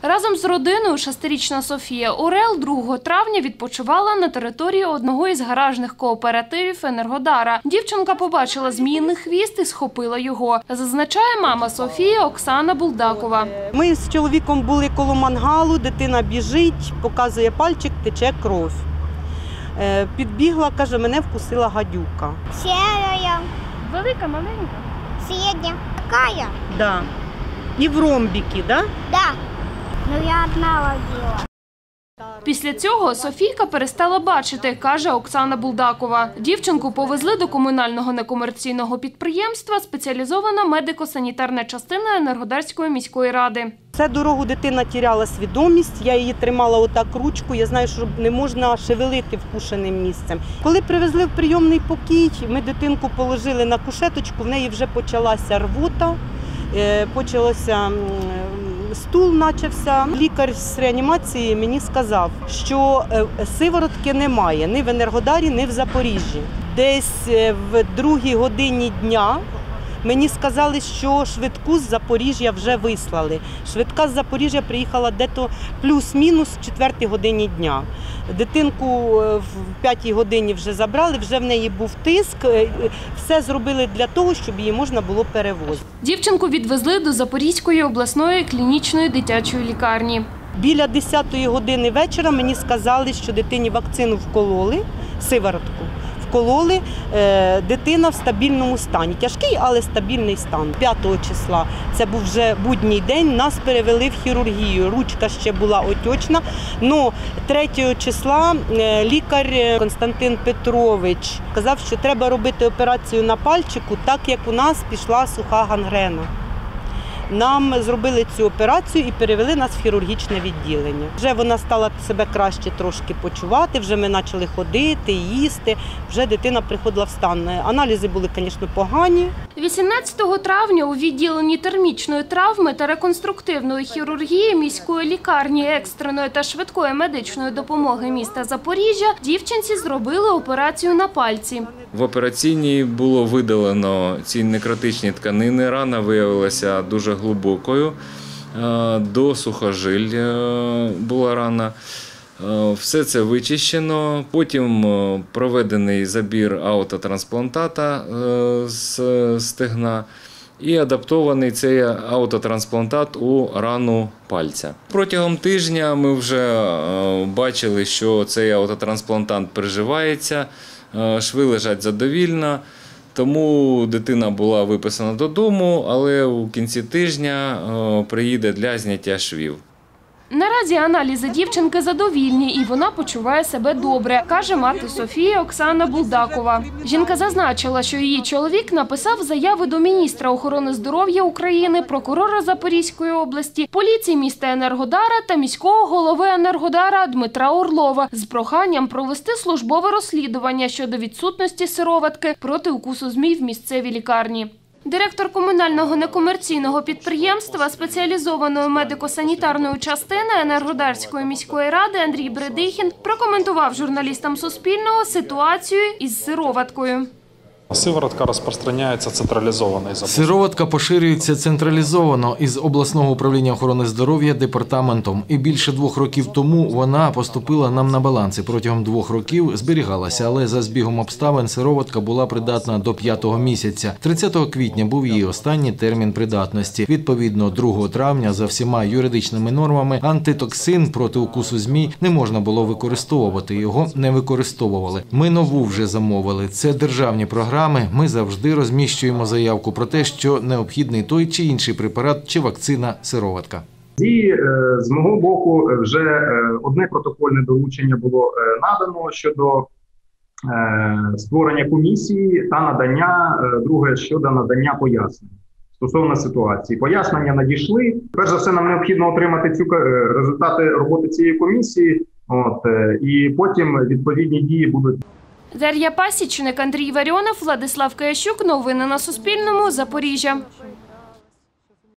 Разом з родиною 6-річна Софія Орел 2 травня відпочивала на території одного із гаражних кооперативів Енергодара. Дівчинка побачила зміїний хвіст і схопила його, зазначає мама Софії Оксана Булдакова. Ми з чоловіком були коло мангалу, дитина біжить, показує пальчик, тече кров. Підбігла, каже, мене вкусила гадюка. Серая. Велика, маленька? Средняя. Какая? Да. І в ромбіки, да? Да. Ну я одна ловила. Після цього Софійка перестала бачити, каже Оксана Булдакова. Дівчинку повезли до комунального некомерційного підприємства «Спеціалізована медико-санітарна частина Енергодарської міської ради». Цю дорогу дитина тіряла свідомість, я її тримала отак ручку, я знаю, що не можна шевелити вкушеним місцем. Коли привезли в прийомний покій, ми дитинку положили на кушеточку, в неї вже почалася рвота, почався стул начався. Лікар з реанімації мені сказав, що сиворотки немає ні в Енергодарі, ні в Запоріжжі. Десь в 2-й годині дня мені сказали, що швидку з Запоріжжя вже вислали. Швидка з Запоріжжя приїхала десь плюс-мінус в 4-й годині дня. Дитинку в 5-й годині вже забрали, вже в неї був тиск. Все зробили для того, щоб її можна було перевозити. Дівчинку відвезли до Запорізької обласної клінічної дитячої лікарні. Біля 10-ї години вечора мені сказали, що дитині вакцину вкололи, сиворотку. Вкололи, дитина в стабільному стані. Тяжкий, але стабільний стан. 5 числа, це був вже будній день, нас перевели в хірургію. Ручка ще була отечна. Но 3 числа лікар Константин Петрович сказав, що треба робити операцію на пальчику, так як у нас пішла суха гангрена. Нам зробили цю операцію і перевели нас в хірургічне відділення. Вже вона стала себе краще трошки почувати, вже ми почали ходити, їсти, вже дитина приходила в стан. Аналізи були, звісно, погані. 18 травня у відділенні термічної травми та реконструктивної хірургії міської лікарні екстреної та швидкої медичної допомоги міста Запоріжжя дівчинці зробили операцію на пальці. В операційній було видалено ці некротичні тканини, рана виявилася дуже глибокою, до сухожиль була рана. Все це вичищено, потім проведений забір аутотрансплантата з стегна і адаптований цей аутотрансплантат у рану пальця. Протягом тижня ми вже бачили, що цей аутотрансплантант приживається, шви лежать задовільно, тому дитина була виписана додому, але у кінці тижня приїде для зняття швів. Наразі аналізи дівчинки задовільні і вона почуває себе добре, каже мати Софії Оксана Булдакова. Жінка зазначила, що її чоловік написав заяви до міністра охорони здоров'я України, прокурора Запорізької області, поліції міста Енергодара та міського голови Енергодара Дмитра Орлова з проханням провести службове розслідування щодо відсутності сироватки проти укусу змій в місцевій лікарні. Директор комунального некомерційного підприємства спеціалізованої медико-санітарної частини Енергодарської міської ради Андрій Бредихін прокоментував журналістам Суспільного ситуацію із сироваткою. Сиворотка розпространяється централізовано. Сироватка поширюється централізовано із обласного управління охорони здоров'я департаментом. І більше 2 років тому вона поступила нам на баланси. Протягом 2 років зберігалася, але за збігом обставин сироватка була придатна до 5-го місяця. 30 квітня був її останній термін придатності. Відповідно, 2 травня за всіма юридичними нормами антитоксин проти укусу змій не можна було використовувати. Його не використовували. Ми нову вже замовили. Це державні програми. Ми завжди розміщуємо заявку про те, що необхідний той чи інший препарат чи вакцина сироватка. І з мого боку вже одне протокольне доручення було надано щодо створення комісії та надання, друге щодо надання пояснень стосовно ситуації. Пояснення надійшли. Перш за все, нам необхідно отримати результати роботи цієї комісії, і потім відповідні дії будуть. Дар'я Пасічник, Андрій Варіонов, Владислав Киящук. Новини на Суспільному. Запоріжжя.